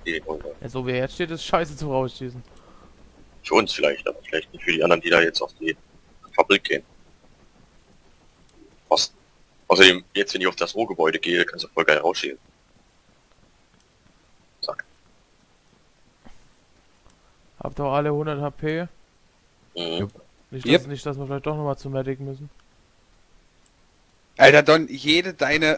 Die Runde. Ja, so wie er jetzt steht, ist scheiße zu rausschießen. Für uns vielleicht, aber vielleicht nicht für die anderen, die da jetzt auf die Fabrik gehen. Außerdem, jetzt wenn ich auf das Rohgebäude gehe, kannst du voll geil rausschießen. Zack. Habt ihr alle 100 HP? Mhm. Nicht, dass wir vielleicht doch nochmal zum Medic müssen. Alter Don, jede deine...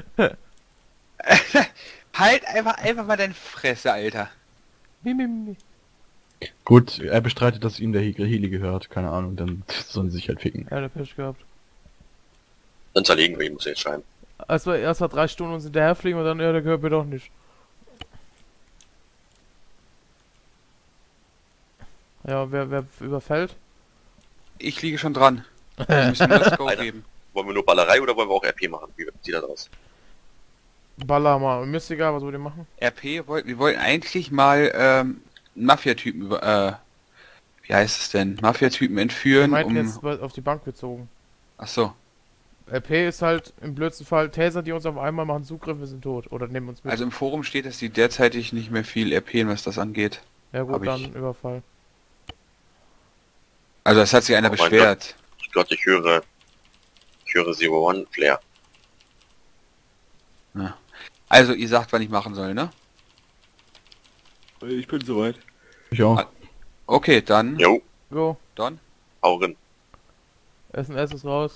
Halt einfach mal deine Fresse, Alter. Mimimi. Gut, er bestreitet, dass ihm der Heli gehört. Keine Ahnung, dann sollen sie sich halt ficken. Ja, der Pech gehabt. Dann zerlegen wir ihn, muss er jetzt schreiben. Erst mal 3 Stunden uns hinterherfliegen und dann, ja, der gehört mir doch nicht. Ja, wer überfällt? Ich liege schon dran. Wir müssen mir das Go Alter. geben. Wollen wir nur Ballerei oder wollen wir auch RP machen? Wie sieht das aus? Baller mal. Mir ist egal, was wollt ihr machen? Wir wollten eigentlich mal Mafia-Typen wie heißt es denn? Mafia-Typen Wir entführen, meinten jetzt auf die Bank bezogen. Ach so. RP ist halt im blödsten Fall Taser, die uns auf einmal machen Zugriff, wir sind tot. Oder nehmen uns mit. Also im Forum steht, dass die derzeitig nicht mehr viel RPen, was das angeht. Ja gut, hab dann ich. Überfall. Also es hat sich einer Oh mein beschwert. Ich glaube, ich höre Zero One Flair. Ja. Also ihr sagt, wann ich machen soll, ne? Ich bin soweit. Ich auch. Okay, dann. Jo, Go. Don. hau rein. SMS ist raus.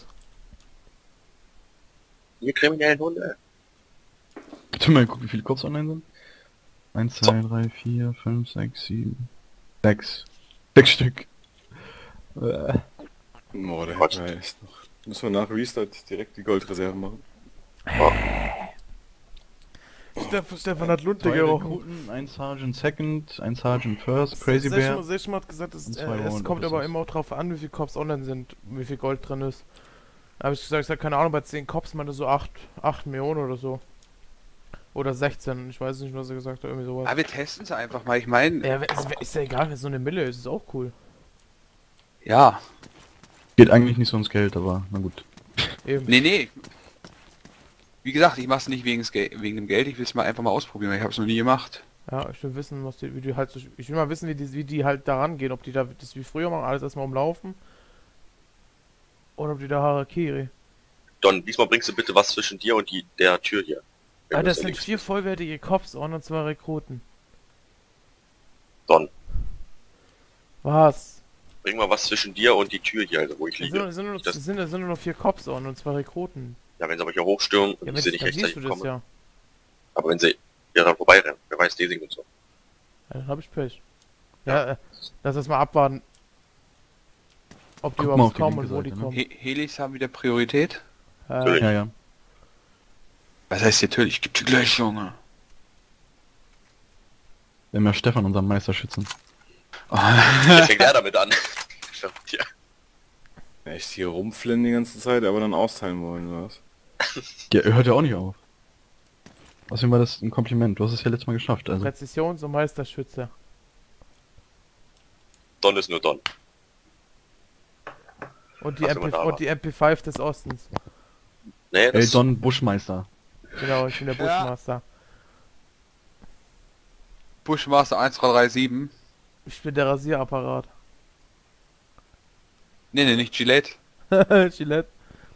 Ihr kriminellen Hunde. Bitte mal gucken, wie viele Cops online sind. 1, 2, 3, 4, 5, 6, 7, 6. 6 Stück. Oh, der Gott. Hacker ist noch. Müssen wir nach Restart direkt die Goldreserve machen. Stefan hat Lunte 2 gerochen. Rekruten, 1 Sergeant Second, 1 Sergeant First, Crazy Bear. Sechsmal hat gesagt, Und 2 es kommt aber immer auch drauf an, wie viele Cops online sind, wie viel Gold drin ist. Da habe ich gesagt, keine Ahnung, bei 10 Cops meinte so 8 Millionen oder so. Oder 16, ich weiß nicht, was er gesagt hat, irgendwie sowas. Aber wir testen es einfach mal. Ich meine, Ja, ist ja egal, wenn so eine Mille ist, ist auch cool. ja. Geht eigentlich nicht so ums Geld, aber na gut. Eben. Nee. Wie gesagt, ich mach's nicht wegen dem Geld, ich will es mal einfach mal ausprobieren, weil ich habe es noch nie gemacht. Ja, ich will wissen, wie die halt so, ich will mal wissen, wie die halt da rangehen, ob die da das wie früher machen, alles erstmal umlaufen. Oder ob die da Harakiri. Don, diesmal bringst du bitte was zwischen dir und der Tür hier. Wenn Ah, du das es sind erlegst. 4 vollwertige Cops und 2 Rekruten. Don, Was? bring mal was zwischen dir und die Tür hier, also wo ich Es liege. sind nur noch 4 Cops und 2 Rekruten. Ja, wenn sie aber hier hochstürmen und Ja, ich sie nicht dann siehst rechtzeitig du das bekomme. ja. Aber wenn sie ja dann vorbeirennen, wer weiß, Desing und so. Ja, dann hab ich Pech. Ja, lass das mal abwarten. Ob die Guck mal überhaupt auf die kommen linke und wo die Seite, ne? kommen. Helis haben wieder Priorität. Natürlich. Ja, ja. Was heißt natürlich? Gib dir gleich, Junge. Wir haben ja Stefan, unseren Meisterschützen. Jetzt fängt er damit an. Ja. Echt hier rumflinnen die ganze Zeit, aber dann austeilen wollen, oder was? Ja, hört ja auch nicht auf. Außerdem war das ein Kompliment. Du hast es ja letztes Mal geschafft, also. Präzisions- und Meisterschütze. Don ist nur Don. Und die, Ach, wenn man da war. und die MP5 des Ostens. Nee, das Don Buschmeister. Genau, ich bin der Ja. Bushmaster. Bushmaster 1337. Ich bin der Rasierapparat. Nee, nicht Gillette. Gillette.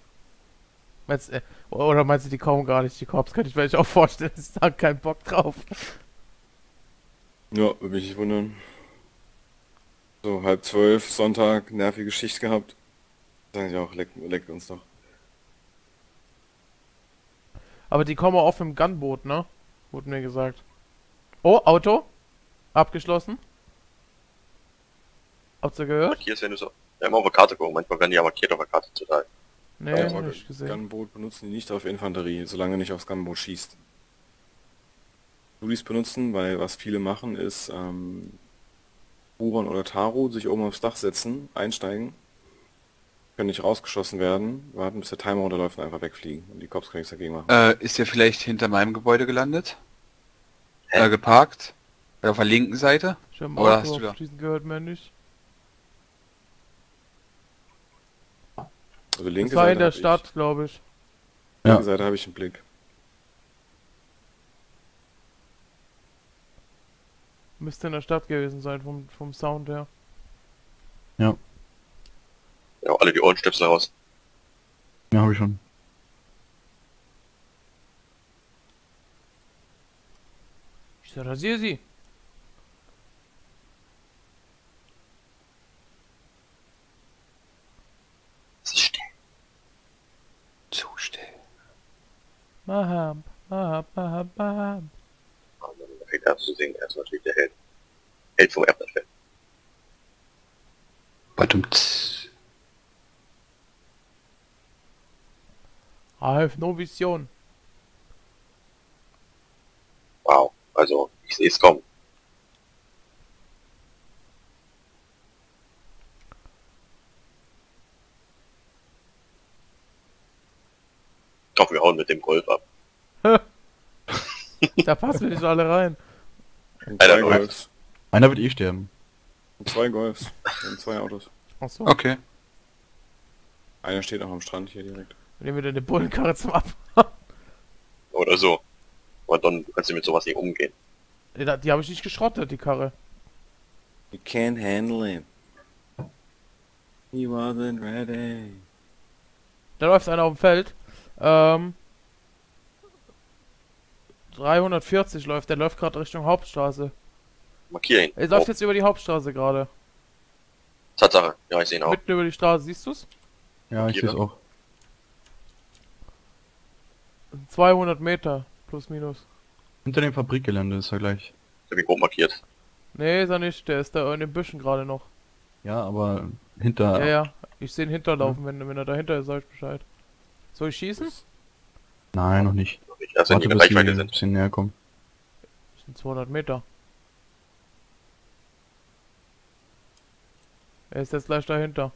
Oder meinst du, die kommen gar nicht, die Cops? Könnte ich mir auch vorstellen, ist da kein Bock drauf. Ja, würde mich nicht wundern. So, 11:30, Sonntag, nervige Schicht gehabt. Sagen sie auch, leckt uns doch. Aber die kommen auch auf dem Gunboot, ne? Wurde mir gesagt. Oh, Auto. Abgeschlossen. Habt ihr gehört? markierst, wenn du so. Ja, immer auf der Karte gucken. Manchmal werden die ja markiert auf der Karte total. Nee, Ja, hab ich gesehen. Gunboot benutzen die nicht auf Infanterie, solange nicht aufs Gunboot schießt. Du dies benutzen, weil was viele machen ist, Buran oder Taro sich oben aufs Dach setzen, einsteigen, können nicht rausgeschossen werden, warten bis der Timer runterläuft und einfach wegfliegen. Und die Cops können nichts dagegen machen. Ist der vielleicht hinter meinem Gebäude gelandet? Hä? Geparkt? Auf der linken Seite? Ich hab ein Oder Auto hast du da- abschließen gehört, mehr nicht. Also Das linke war in Seite der hab Stadt, glaube ich. Linke Ja. Seite habe ich einen Blick. Müsste in der Stadt gewesen sein, vom Sound her. Ja, alle die Ohrenstöpsel raus. Ja, habe ich schon. Ich rasiere sie. Es ist still. Zu still. Mahab, mahab, mahab, mahab. Und dann fängt er an zu singen. Er ist natürlich der Held. Held vom Erdbeerfeld. Badumts. I have no vision. Wow. Also, ich sehe es kommen. Ich hoffe, wir hauen mit dem Golf ab. Da passen wir nicht alle rein. Und Alter, zwei Golfs. Einer wird eh sterben. Und zwei Golfs. Und zwei Autos. Achso. Okay. Einer steht noch am Strand hier direkt. Nehmen wir dann eine Bullenkarre zum Ab. Oder so. Aber dann kannst du mit sowas nicht umgehen. Die habe ich nicht geschrottet, die Karre. You can't handle it. He wasn't ready. Da läuft einer auf dem Feld. 340 läuft, der läuft gerade Richtung Hauptstraße. Markier ihn. Er läuft Oh, jetzt über die Hauptstraße gerade. Tatsache. Ja, ich sehe ihn auch. Mitten über die Straße, siehst du's? Ja, ich sehe es auch. 200 Meter, plus minus. Hinter dem Fabrikgelände ist er gleich. Ich hab ihn grob markiert. Nee, ist er nicht, der ist da in den Büschen gerade noch. Ja, aber hinter... Ja, ja, ich sehe ihn hinterlaufen, wenn er dahinter ist, sag ich Bescheid. Soll ich schießen? Nein, noch nicht. Noch nicht. Also, wenn die Warte, in bis sie Reichweite ein sind. bisschen näher kommen. Das sind 200 Meter. Er ist jetzt gleich dahinter.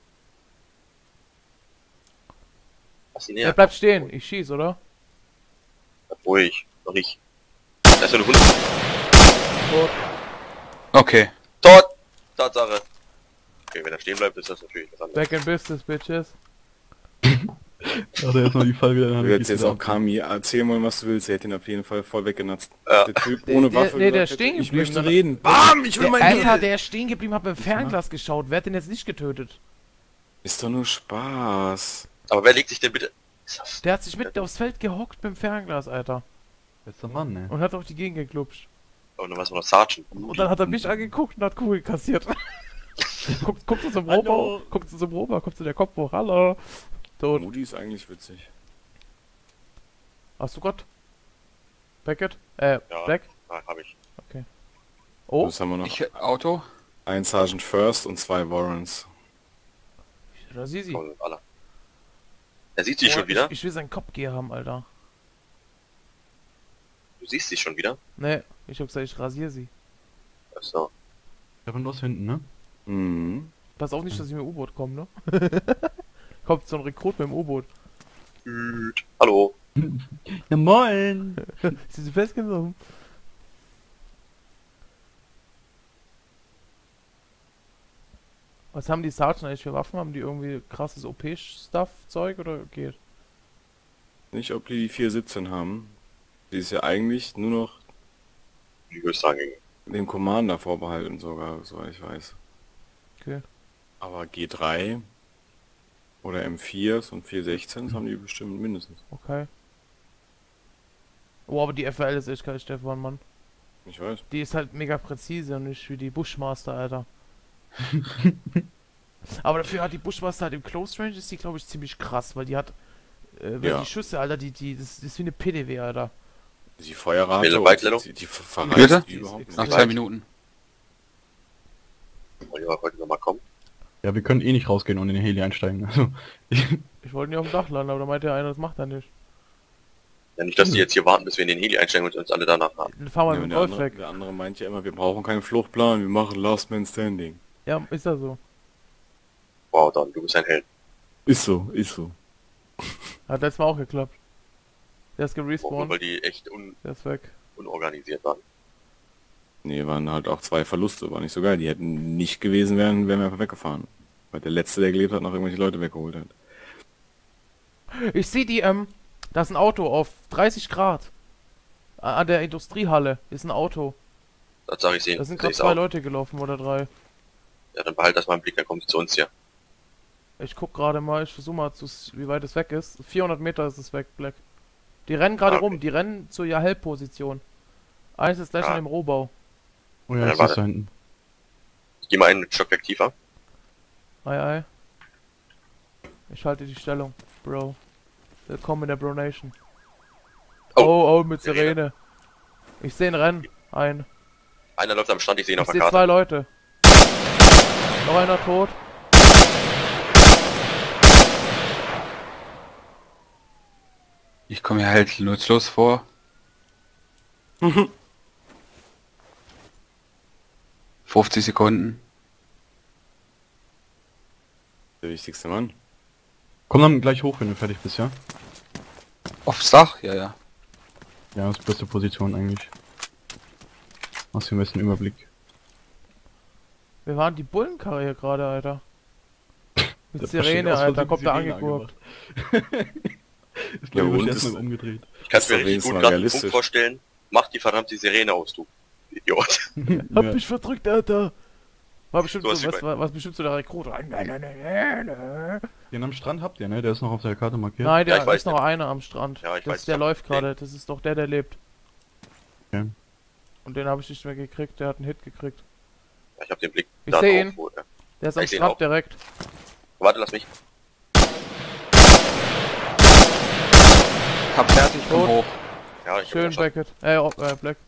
Lass ihn Er näher. bleibt stehen, ich schieß, oder? Ruhig. Noch nicht. Da ist so eine Hund. Tot. Okay. Tot! Tatsache. Okay, wenn er stehen bleibt, ist das natürlich was anderes. Back in business, bitches. Hat er erstmal die Fall wieder in der Du Hand, hättest geht's jetzt wieder auch ab. Kami erzählen wollen, was du willst. Er hätte ihn auf jeden Fall voll weggenatzt. Ja. Der Typ ohne Waffe. der gesagt ist stehen hätte, ich geblieben, möchte dann- reden. Bam! Ich will mein Alter, Geld! der ist stehen geblieben, hat mit dem Fernglas geschaut. Wer hat den jetzt nicht getötet? Ist doch nur Spaß. Aber wer legt sich denn bitte... Ist das... Der hat sich mitten aufs Feld gehockt mit dem Fernglas, Alter. Bester Mann, ne? Und hat auf die Gegend geklupscht. Oh, dann was noch Sergeant. Und dann hat er mich angeguckt und hat Kugel kassiert. guckt zu zum Rober, guckt zu zum Rober, kommt zu der Kopf hoch, hallo. Tot. Moody ist eigentlich witzig. Hast du Gott? Beckett? Ja. Black? Ah, hab ich. Oh, Das haben wir noch. Auto. Ein Sergeant First und zwei Warrens. da sieh sie. Komm, alle. Er sieht sie Oh, schon wieder. Ich will seinen Kopfgeher haben, Alter. Du siehst sie schon wieder. Nee, ich hab gesagt, ich rasiere sie. Achso. Da von was hinten, ne? Mhm. Pass auf nicht, dass ich mit dem U-Boot komme, ne? Kommt so ein Rekrut mit dem U-Boot. Hallo. Ja, moin! Sie sind festgenommen. Was haben die Sergeant eigentlich für Waffen? Haben die irgendwie krasses OP-Stuff-Zeug oder geht? Nicht, ob die 417 haben. Die ist ja eigentlich nur noch Die Höchstrangige. dem Commander vorbehalten sogar, soweit ich weiß. Okay. Aber G3 oder M4s und 416s haben die bestimmt mindestens. Okay. Oh, aber die FL ist echt geil, Stefan, Mann. Ich weiß. Die ist halt mega präzise und nicht wie die Bushmaster, Alter. Aber dafür hat die Bushmaster halt im Close Range ist die, glaube ich, ziemlich krass, weil die hat, weil Ja. die Schüsse, Alter, das ist wie eine PDW, Alter. Die Feuerrate, Wähle und Weitleitung? die Bitte? verreißt überhaupt Nach nicht. 2 Minuten. Oliver wollte nochmal kommen. Ja, wir können eh nicht rausgehen und in den Heli einsteigen. Also, Ich wollte nicht auf dem Dach landen, aber da meinte einer, das macht er nicht. Ja, nicht, dass die jetzt hier warten, bis wir in den Heli einsteigen und uns alle danach haben. Dann fahren wir Ja, mit und dem Golf weg. der andere meint ja immer, wir brauchen keinen Fluchtplan, wir machen Last Man Standing. Ja, ist ja so. Wow, Don, du bist ein Held. Ist so, ist so. Hat letztes Mal auch geklappt. Der ist Nur gerespawnt, weil die echt der ist weg. unorganisiert waren. Nee, waren halt auch zwei Verluste, war nicht so geil. Die hätten nicht gewesen wären wir einfach weggefahren. Weil der Letzte, der gelebt hat, noch irgendwelche Leute weggeholt hat. Ich sehe die, da ist ein Auto auf 30 Grad. An der Industriehalle ist ein Auto. Das sag ich Da sehen. sind gerade 2 Leute gelaufen oder 3. Ja, dann behalt das mal im Blick, dann kommt die zu uns hier. Ich guck gerade mal, ich versuche mal, wie weit es weg ist. 400 Meter ist es weg, Black. Die rennen gerade Ah, okay. rum, die rennen zur Help-Position. Eins ist gleich Ah. an dem Rohbau. Oh ja, Ja, jetzt warte. ist da hinten. Ich geh mal einen Stockwerk tiefer. Ei, ei. Ich halte die Stellung, Bro. Willkommen in der Bro Nation. Oh, Oh, mit Sirene. Sirene. Ich sehe einen Rennen. Einer läuft am Stand, ich sehe ihn Ich auf sehe der 2 Karte. Leute. Noch einer tot. Ich komme hier halt nutzlos vor. 50 Sekunden. Der wichtigste Mann. Komm dann gleich hoch, wenn du fertig bist, ja? Aufs Dach? Ja, ja. Ja, das ist beste Position eigentlich. Hast den besten Überblick. Wir waren die Bullenkarre hier gerade, Alter. Mit Der Sirene, versteht aus Alter. Versehen Kommt da Sirene angeguckt. Ist Ja, gleich und erst ist- mal umgedreht. Ich kann Ist mir doch richtig wenigstens gut mal gerade einen Punkt realistisch. vorstellen. Mach die verdammte Sirene aus, du Idiot. Hab Ja. mich verdrückt, Alter. War bestimmt So so, was wie was, was bestimmt so der Rekrut. Nein, Den am Strand habt ihr, ne? Der ist noch auf der Karte markiert. der Ja, ich weiß ist noch einer am Strand. Ja, ich das weiß, der ich hab läuft gesehen. gerade. Das ist doch der lebt. Okay. Und den habe ich nicht mehr gekriegt. Der hat einen Hit gekriegt. Ja, ich hab den Blick Ich da seh drauf, ihn. wo- ja. Der ist am Ich seh ihn Strand auch. direkt. Warte, lass mich. Hab fertig, komm Tot. hoch. Ja, ich hab Schön, ihn schon. Beckett. Black.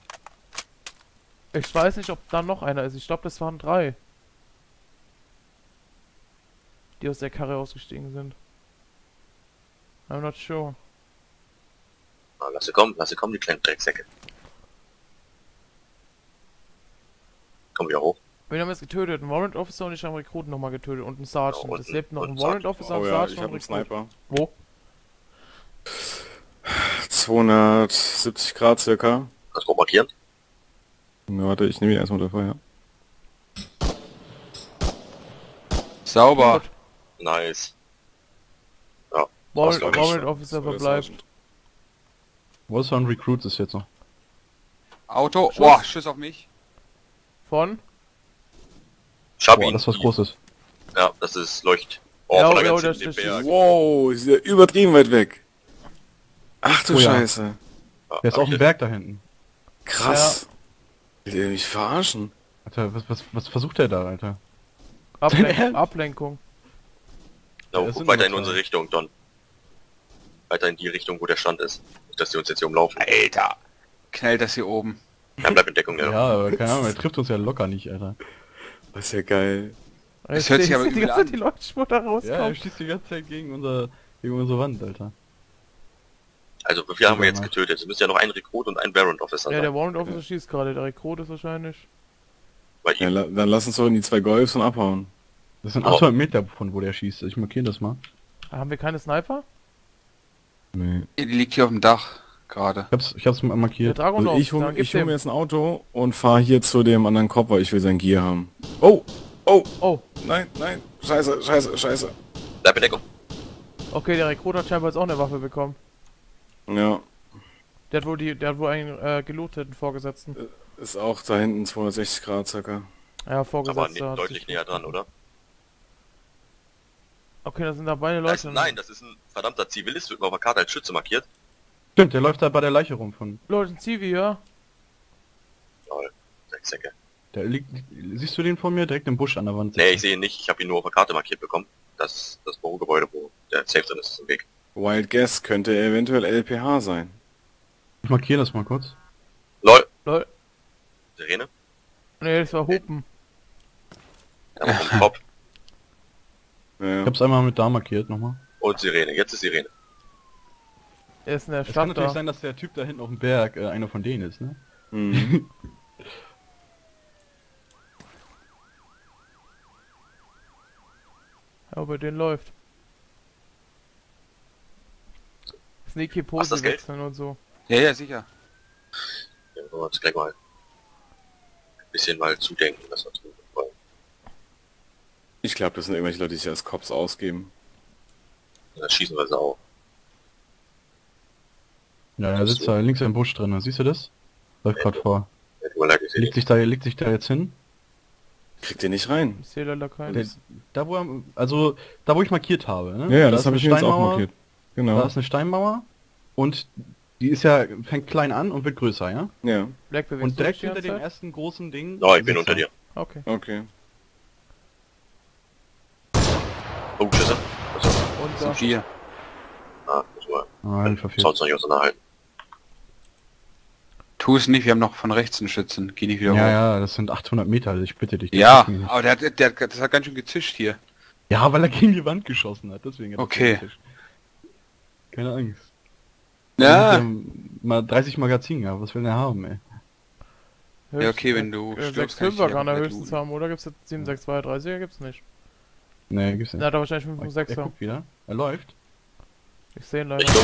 Ich weiß nicht, ob da noch einer ist. Ich glaube, das waren 3. Die aus der Karre ausgestiegen sind. I'm not sure. Ah, lass sie kommen, die kleinen Drecksäcke. Komm wieder hoch. Wir haben jetzt getötet. Einen Warrant Officer und ich habe einen Rekruten nochmal getötet. Und einen Sergeant. Ja, und Es lebt noch und ein einen Warrant Sergeant. Officer, ein Oh ja, Sergeant ich und habe ein einen Rekrut. Sniper. Wo? 270 Grad circa. Kannst du auch markieren? Ja, warte, ich nehme ihn erstmal unter Feuer. Sauber. Nice. Warrant, glaub ich. Warrant Officer Das war der verbleibt. Sergeant. Wo ist ein Recruit ist jetzt noch? Auto. Schuss. Boah, Schuss auf mich. Von? Schab Boah, ihn. das ist was Großes. Ja, das ist Leucht. Oh, Ja, von der ja, ganz das- hinten das den Berg. Wow, ist ja übertrieben weit weg. Ach du Oh ja. Scheiße. Ja, Der ist hab auf ich dem Berg da hinten. Krass. Will der mich verarschen? Alter, was versucht der da, Alter? Ablenkung. Ablenkung. Ja, Ja, es guck sind weiter nur in zwei. unsere Richtung, Don. Weiter in die Richtung, wo der Stand ist. Nicht, dass die uns jetzt hier umlaufen. Alter. Knallt das hier oben. Ja, bleib in Deckung, Ja, ja. aber keine Ahnung, er trifft uns ja locker nicht, Alter. Das ist ja geil. Jetzt hört sich seh- aber ich seh die übel ganze Zeit an. die Leuchtspur da Ja, er rauskommen. schießt die ganze Zeit gegen unsere Wand, Alter. Also, wie viel haben wir jetzt Ja. getötet? Es müsste ja noch ein Rekrut und ein Warrant Officer Ja, sein. der Warrant Officer schießt gerade. Der Rekrut ist wahrscheinlich. Bei Ja, ihm. dann lass uns doch in die 2 Golfs und abhauen. Das sind Oh. 800 Meter von wo der schießt. Ich markiere das mal. Haben wir keine Sniper? Nee. Die liegt hier auf dem Dach. Gerade. Ich hab's mal Der markiert. Dragon Also noch. ich hole Dann gib's mir dem. jetzt ein Auto und fahre hier zu dem anderen Kopf, weil ich will sein Gear haben. Oh! Oh! Oh, Nein, nein! Scheiße, scheiße, scheiße. Bleib in Deckung. okay, der Rekrut hat scheinbar jetzt auch eine Waffe bekommen. Ja, Der hat wohl einen gelooteten Vorgesetzten. ist auch da hinten 260 Grad circa. Ja, Aber Vorgesetzter. hat deutlich sich- näher dran, oder? Okay, da sind da beide Das, Leute. nein, das ist ein verdammter Zivilist, wird mal auf der Karte als Schütze markiert. Stimmt, der läuft da bei der Leiche rum von. Leute, ein Zivi, ja? Lol, Drecksäcke. Der liegt. Siehst du den von mir? Direkt im Busch an der Wand. Nee, ich sehe ihn nicht. Ich habe ihn nur auf der Karte markiert bekommen. Das ist das Bürogebäude, wo der Safe drin ist, im Weg. Wild Guess könnte eventuell LPH sein. Ich markiere das mal kurz. LOL, Lol. Sirene. Nee, das war Hupen. Ja, vom Kopf Ja. Ich hab's einmal mit da markiert nochmal. und Sirene. Jetzt ist Sirene. Er ist in der Es kann Stadt natürlich da. sein, dass der Typ da hinten auf dem Berg einer von denen ist, ne? Mhm. Ja, bei denen läuft. Sneaky Was, Pose das Geld? wechseln und so. Ja, ja, sicher. Ja, wollen wir uns gleich mal ein bisschen mal zudenken, was wir tun wollen. Ich glaube, das sind irgendwelche Leute, die sich als Cops ausgeben. Und dann schießen wir sie auch. Ja, er sitzt da links im Busch drin, siehst du das? Läuft gerade vor. Ja, Tut mir leid, ich sehe Legt nicht. sich da jetzt hin. Kriegt ihr nicht rein. Ich sehe leider keinen. Der, da wo da wo ich markiert habe, ne? Ja, ja, Da das ist habe eine ich mir jetzt auch Steinmauer, markiert. Genau. Da ist eine Steinmauer und die ist ja, fängt klein an und wird größer, ja? Ja, Black bewegst Und du direkt dich die hinter ganze dem Zeit? ersten großen Ding. Oh, ich bin sitzt unter er. dir. Okay. okay. Oh, Schüsse. Achso, Und Sind 4. müssen wir Ah, ich verfehlt. sonst noch nicht auseinanderhalten. Tu es nicht, wir haben noch von rechts einen Schützen. Geh nicht wieder Ja, hoch. ja, das sind 800 Meter, also ich bitte dich. das Ja, schafft mich nicht. aber das hat ganz schön gezischt hier. Ja, weil er gegen die Wand geschossen hat, deswegen hat er Okay. den Tisch. Keine Angst. Ja. Wir haben mal 30 Magazin gehabt, was will der haben, ey? Ja, okay, wenn du stirbst, kann ich 6,5er dich kann er einfach höchstens looten. haben, oder? Gibt's jetzt 7,632er? Gibt's nicht. Nee, gibt's Da nicht. hat er wahrscheinlich Er 5,6er. guckt wieder. Er läuft. Ich sehe ihn leider. Richtung.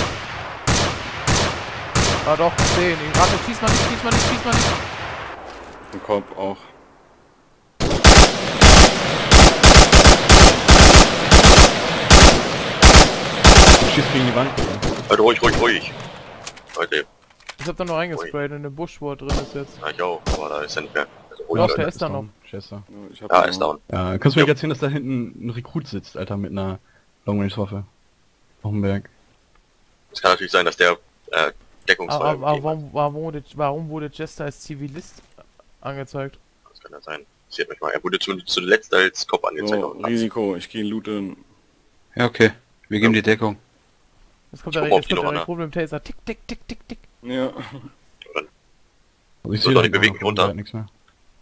Ah doch, ich sehe ihn. Warte, schieß mal nicht, schieß mal nicht, schieß mal nicht. Im Korb auch. Du schießt gegen die Wand. Halt ruhig, ruhig, ruhig. Leute, Ich hab da nur eingesprayt in den Busch, wo er drin ist jetzt. ja, ich auch. Aber da ist er nicht mehr. Also ruhig, Doch, Leute. der ist da noch. Chester. Ja, ich hab Ja, noch- ist down. Ja, kannst du mir nicht erzählen, dass da hinten ein Rekrut sitzt, Alter, mit einer Long-Range-Waffe? Auf dem Berg. Es kann natürlich sein, dass der Aber, Deckungsfeuer gegeben hat. warum wurde Jester als Zivilist angezeigt? Das kann ja sein. Sieht mich mal. Er wurde zuletzt als Kopf angezeigt. So, auf dem Platz. Risiko, ich gehe looten. Ja, okay. Wir geben die Deckung. Jetzt kommt Ich der guck mal, ob die noch Rekrut mit dem Taser. Tick, tick, tick, tick, tick. Ja. Also ich So, sehe doch, da die bewegen auf dem runter. Berg nichts mehr.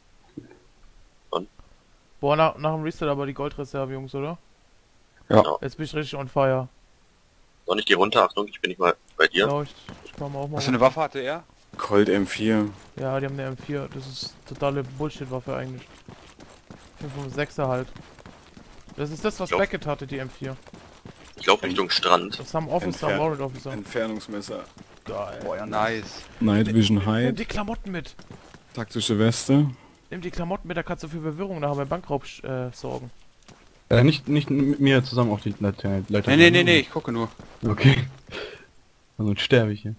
Boah, nach dem Reset aber die Goldreserve, Jungs, oder? Ja. Jetzt bin ich richtig on fire. Doch, ich geh runter. Achtung, ich bin nicht mal bei dir. Ja, ich komm auch mal. Was für eine Waffe hatte er? Colt M4. Ja, die haben eine M4. Das ist totale Bullshit-Waffe eigentlich. 5,6er halt. Das ist das, was Jo. Beckett hatte, die M4. Ich laufe Richtung Strand. Das haben Officer, Entfernt. Warrant Officer. Entfernungsmesser. Geil. Boah, ja, nice. Night Vision Nimm Hide. die Klamotten mit. Taktische Weste. Nimm die Klamotten mit, da kannst du für Verwirrung nachher beim Bankraub sorgen. Nicht mit mir zusammen auf die Leiter. Nee, ich gucke nur. Okay. Also sterbe ich hier.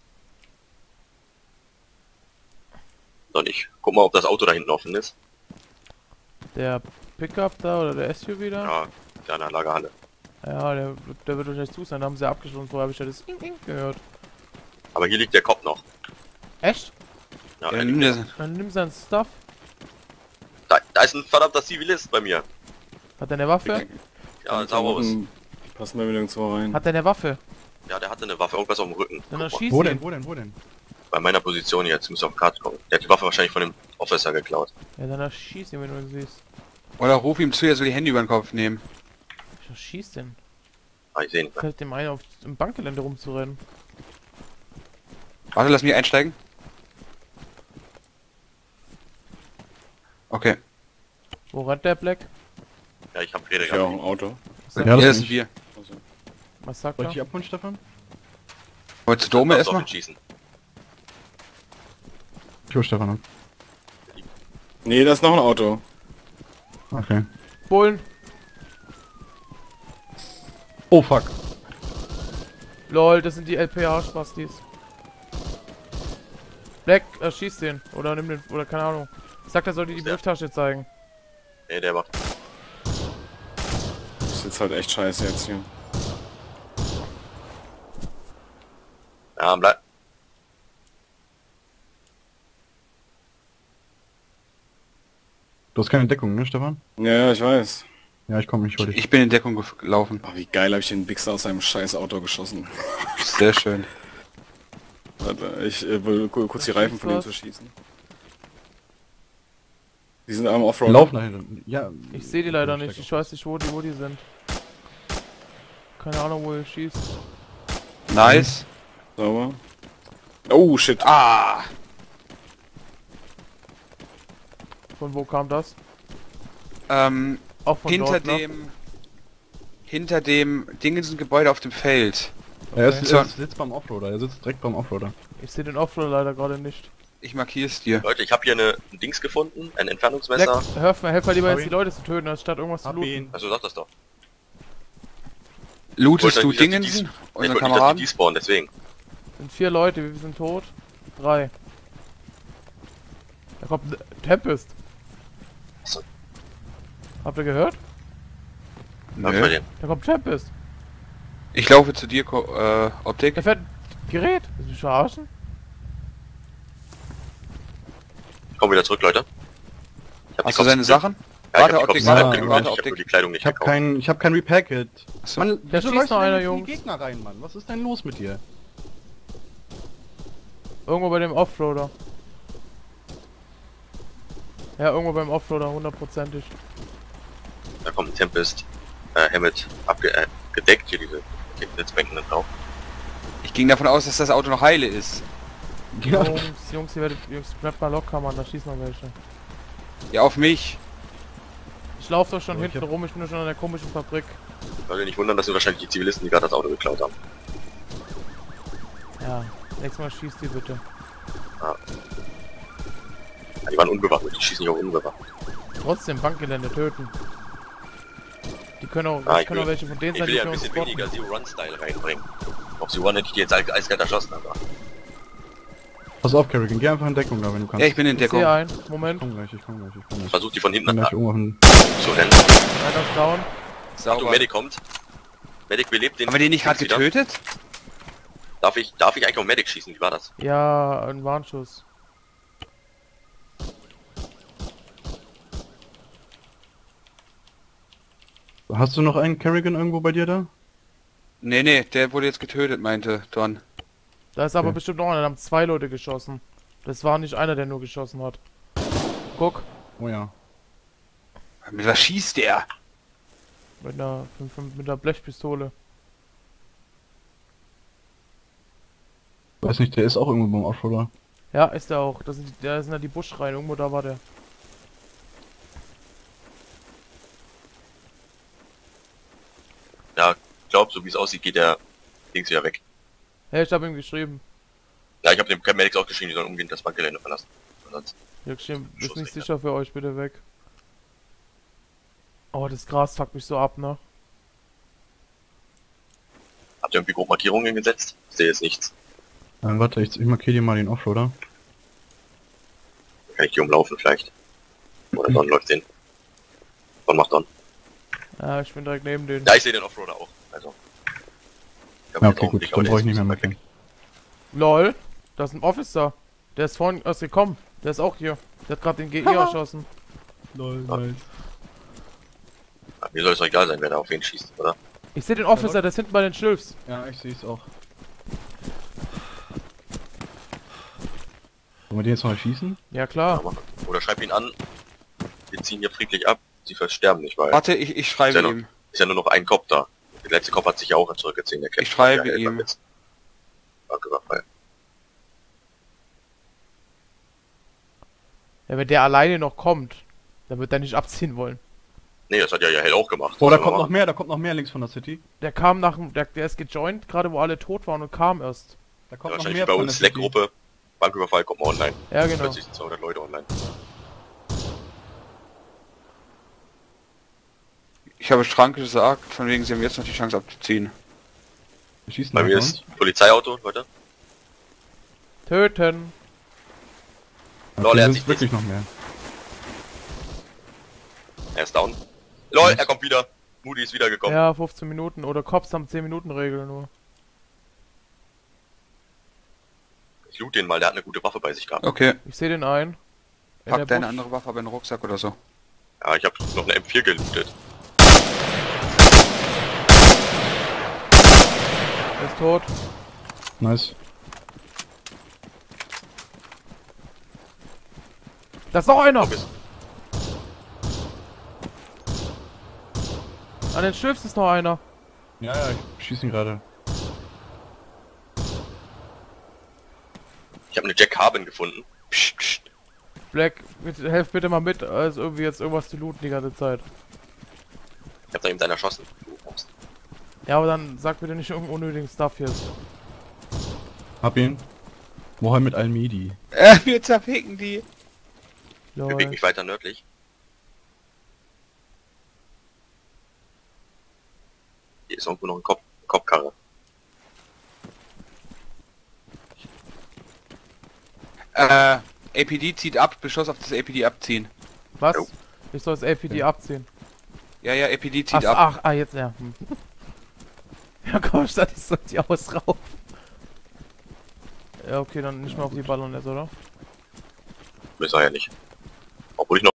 Noch nicht. Guck mal, ob das Auto da hinten offen ist. Der Pickup da oder der SUV da? Ja, da in der Lagerhalle. Ja, der wird wahrscheinlich zu sein. Da haben sie abgeschlossen. Vorher habe ich ja das gehört. Aber hier liegt der Kopf noch. Echt? Ja, Ja, er nimm liegt, das. Dann nimm sein Stuff. da ist ein verdammter Zivilist bei mir. Hat er eine Waffe? Ja, sah aus. Die passen da wieder nirgendwo rein. Hat er eine Waffe? Ja, der hatte eine Waffe, irgendwas auf dem Rücken. Dann Guck mal. schieß Wo ihn. denn? Wo denn? Bei meiner Position jetzt, muss auf Karte kommen. Der hat die Waffe wahrscheinlich von dem Officer geklaut. Ja, dann schieß ihn, wenn du ihn siehst. Oder ruf ihm zu, er soll die Hände über den Kopf nehmen. Was schießt denn? Ah, ich sehe nicht mehr. Fällt dem ein, auf im Bankgelände rumzurennen. Warte, lass mich einsteigen. Okay. Wo rennt der Black? Ja, ich hab Rede Ich ja auch gehabt. ein Auto. Was, Ja, Ja, das das ist sind wir. Also, was sagt Wollte er? ich abholen, Stefan? Wolltest du Dome Darfst du auf erstmal? ihn schießen. Ich hol Stefan ab. nee, da ist noch ein Auto. Okay. Bullen! Oh fuck. Lol, das sind die LPA-Spastis. Black, schieß den. Oder nimm den, oder keine Ahnung. Sagt, er soll dir die Der. Brieftasche zeigen. Nee, der macht. Das ist jetzt halt echt scheiße jetzt hier. Ja, bleib. Du hast keine Deckung, ne, Stefan? Ja, ich weiß. Ja, ich komme, ich hol dich. Ich bin in Deckung gelaufen. Oh, wie geil habe ich den Wichser aus seinem scheiß Auto geschossen. Sehr schön. Warte, ich will kurz die Reifen von ihm was? zu schießen. Die sind am Offroad. Lauf nach hinten. Ja. Ich sehe die leider nicht. Ich weiß nicht, wo die sind. Keine Ahnung, wo ihr schießt. Nice. Sauber. Oh, shit. Ah! Von wo kam das? Auch von Hinter dort, ne? dem Dingensen-Gebäude auf dem Feld. Er Okay. sitzt beim Offroader, er sitzt direkt beim Offroader. Ich sehe den Offroad leider gerade nicht. Ich markier's dir. Leute, ich habe hier ein Dings gefunden, ein Black, Entfernungsmesser. helf mal lieber Hab jetzt die ihn. Leute zu töten, anstatt irgendwas zu Hab looten. ihn. Also sag das doch. Lootest Ich du wollte nicht, dass die Dingensen? Ich Unseren wollte nicht, dass die Kameraden? despawnen, deswegen. Sind 4 Leute, wir sind tot. 3. Da kommt Tempest. Achso. Habt ihr gehört? Darf ich bei Nö. dir? Da kommt Tempest. Ich laufe zu dir, Optik. Der fährt ein Gerät. Willst du mich verarschen? Ich komme wieder zurück, Leute. Ich hab die Hast du Cops- seine Sachen? Ja, Warte, ich hab die Optik, Cops warte, abgelootet, warte, ich hab Optik. nur die Kleidung nicht Ich hab gekauft. ich hab kein Repair-Kit. Achso. Mann, Da wieso schießt läufst noch du einer, denn in Jungs. die Gegner rein, Mann? Was ist denn los mit dir? Irgendwo bei dem Offroader. Ja, irgendwo beim Offroader, hundertprozentig. Da kommt ein Tempest, Hammett gedeckt, hier diese Netzbänken da drauf. Ich ging davon aus, dass das Auto noch heile ist. Ja. Jungs, Jungs, bleibt mal locker, Mann, da schießen noch welche. Ja, auf mich. Ich laufe doch schon Aber ich hinten rum, ich bin doch schon an der komischen Fabrik. Soll ihr nicht wundern, das sind wahrscheinlich die Zivilisten, die gerade das Auto geklaut haben. Ja, nächstes Mal schießt die bitte. Ja, die waren unbewaffnet, die schießen nicht auch unbewaffnet. Trotzdem, Bankgelände töten. Die können auch, Ah, das ich können auch will- welche von denen Ich sein, will die ja für ein uns bisschen spotten. weniger Zero-Run-Style reinbringen. Auf Zero-Run hätte ich die jetzt eiskalt erschossen, aber... Pass auf, Kerrigan, geh einfach in Deckung da, wenn du kannst. Ja, ich bin in Ich Deckung. sehe einen, Ich Moment, komm gleich, ich komm gleich. Versucht die von Ich hinten bin gleich an irgendwo zu rennen. einer ist down. Achtung, Sauber. Medic kommt. Medic belebt den... Haben wir den nicht gerade wieder. getötet? Darf ich eigentlich auf Medic schießen? Wie war das? Ja, ein Warnschuss. Hast du noch einen Kerrigan irgendwo bei dir da? Nee, nee, der wurde jetzt getötet, meinte Don. Da ist aber Okay. bestimmt noch einer, da haben 2 Leute geschossen. Das war nicht einer, der nur geschossen hat. Guck, Oh ja. Mit was schießt der? mit einer Blechpistole. Weiß nicht, der ist auch irgendwo beim Offroader. Ja, ist der auch. Da sind ja die Buschreihen, irgendwo da war der. Ja, ich glaube, so wie es aussieht, geht der Dings wieder weg. Ja, ich hab ihm geschrieben. Ja, ich habe dem Medics auch geschrieben, die sollen umgehend das Bankgelände verlassen. Ansonsten... Ich hab geschrieben, ist Schuss nicht weg, ja. sicher für euch, bitte weg. Oh, das Gras fuckt mich so ab, ne? Habt ihr irgendwie grob Markierungen gesetzt? Ich sehe jetzt nichts. Warte, ich markiere dir mal den Offroader. Dann kann ich die umlaufen vielleicht. Oder Don läuft den. Don macht Don. Ja, ich bin direkt neben denen. Ja, ich sehe den Offroader auch. Also. Ich hab Ja, jetzt okay, auch einen gut, Blick, aber dann der brauche ich ist nicht mehr so weit markieren. weg. LOL, da ist ein Officer. Der ist vorhin erst gekommen. Der ist auch hier. Der hat gerade den GE erschossen. Lol, nice. Ja, mir soll es doch egal sein, wer da auf wen schießt, oder? Ich sehe den Officer, der ist hinten bei den Schilfs. Ja, ich sehe es auch. Wollen wir den jetzt mal schießen? Ja klar. Aber, oder schreib ihn an. Wir ziehen hier friedlich ab. Sie versterben nicht, weil Warte, ich schreibe Ist ja ihm. ist ja nur noch ein Kopf da. Der letzte Kopf hat sich ja auch zurückgezogen. Der kämpft Ich schreibe ja, ihm. jetzt. Danke, Raphael. Ja, wenn der alleine noch kommt, dann wird er nicht abziehen wollen. Nee, das hat ja Hell auch gemacht. Oh, da Was soll kommt man noch machen? mehr, da kommt noch mehr links von der City. Der kam nach dem, der ist gejoint, gerade wo alle tot waren und kam erst. Da Ja, kommt noch wahrscheinlich mehr wie bei von uns der City. Slack-Gruppe. Banküberfall kommt mal online. Ja, genau. Plötzlich sind 200 Leute online. Ich habe Strang gesagt, von wegen sie haben jetzt noch die Chance abzuziehen. Wir schießen Bei nach mir uns. ist Polizeiauto, Leute. Töten. Lol, Okay, er hat das sich ist wirklich noch mehr. Er ist down. LOL, er kommt wieder. Moody ist wiedergekommen. Ja, 15 Minuten. Oder Cops haben 10 Minuten Regel nur. Ich loot den mal, der hat eine gute Waffe bei sich gehabt. Okay, Ich sehe den ein. In pack der deine Busch. andere Waffe aber in den Rucksack oder so. Ja, ich habe noch eine M4 gelootet. Der ist tot. Nice. Da ist noch einer! Ist- An den Schilfs ist noch einer. Ja, ja, ich schieße ihn gerade. Ich habe eine Jack Carbon gefunden. Psst, psst. Black, helf bitte mal mit, als irgendwie jetzt irgendwas zu looten die ganze Zeit. Ich habe da eben einen erschossen. Ja, aber dann sag bitte nicht irgendeinen unnötigen Stuff jetzt. Hab ihn. Mohammed Al-Medi. Wir zerficken die. Ich bewege Lol. mich weiter nördlich. Hier ist irgendwo noch ein Kopfkarre. APD zieht ab, Beschuss auf das APD abziehen. Was? Jo. Ich soll das LPD abziehen. Ja, APD zieht Ach, ab. jetzt, ja. Ja komm, statt ich soll die ausraufen. Ja, okay, dann nicht mehr auf die Ballon jetzt, oder? Besser ja nicht. Obwohl ich noch